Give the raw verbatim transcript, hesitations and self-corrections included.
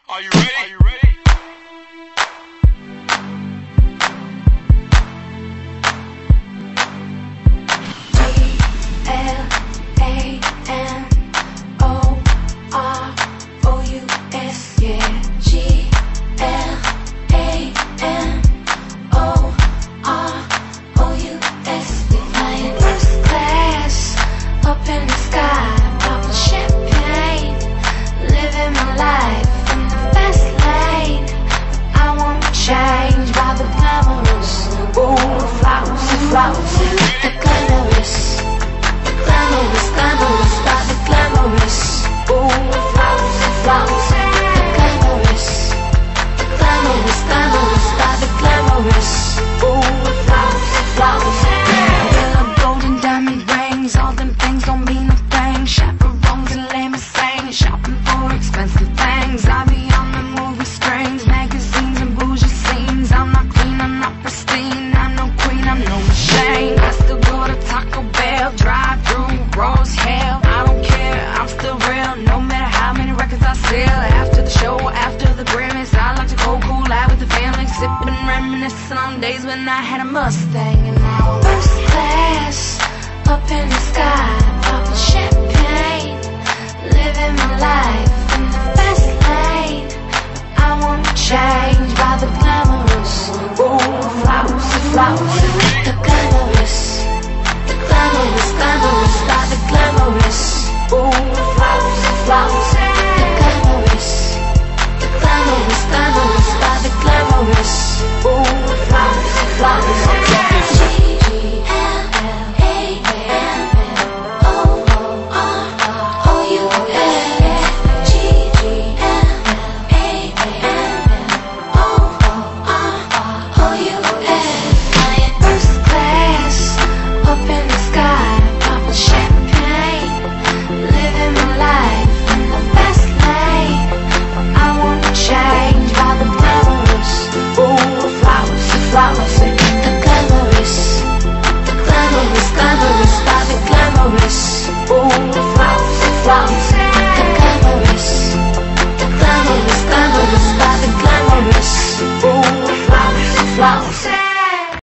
Are you ready? Are you ready? G L A M O R O U S, yeah. G L A M O R O U S. We flying first class up in the sky, popping champagne, living my life in the fast lane. I won't change by the glamorous. Ooh, flouncy, flouncy, the glamorous, the glamorous, glamorous, by the glamorous. Ooh, flouncy, flouncy, the glamorous, the glamorous, glamorous, by the glamorous. Ooh, flouncy, flouncy. Yellow, golden, diamond rings, all them things don't mean a thing. Chaperones and limousines, shopping for expensive things. I be on the movie screens, magazines and bougie scenes. I'm not clean, I'm not pristine, I'm no queen, I'm no machine. I still go to Taco Bell, drive through raw as hell. I don't care, I'm still real, no matter how many records I sell. After the show, after the Grammys, I like to go cool out with the family, sipping, reminiscing on days when I had a Mustang. And now I'm first class up in the sky, popping champagne, living my life in the fast lane. I won't change by the glamorous. Ooh, flouncy, flouncy.